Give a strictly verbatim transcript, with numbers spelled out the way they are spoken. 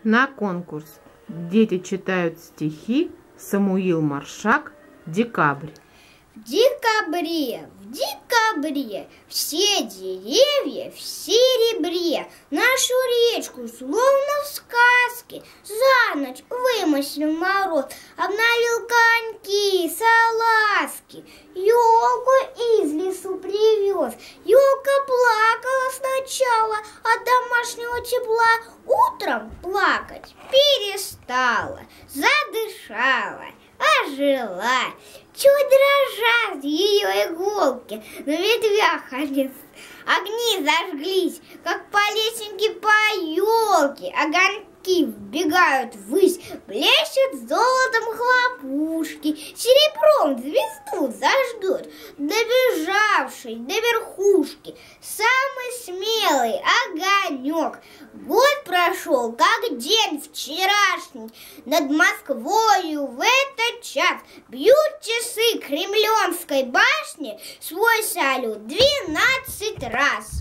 На конкурс дети читают стихи Самуил Маршак «Декабрь». В декабре, в декабре все деревья в серебре, нашу речку, словно в сказке, за ночь вымыслил мороз, обновил коньки, салазки, елку из лесу привез. Елка плакала сначала от домашнего тепла, утром плакать перестала, задышала, ожила. Чуть дрожат ее иголки, на ветвях они огни зажглись, как по лесенке по елке. Огоньки вбегают ввысь, блещут золотом хлопушки, серебром звезду заждут, добежавший до верхушки. Самый смелый огонек. Год прошел, как день вчерашний, над Москвою в этот час бьют часы Кремлевской башни свой салют двенадцать раз.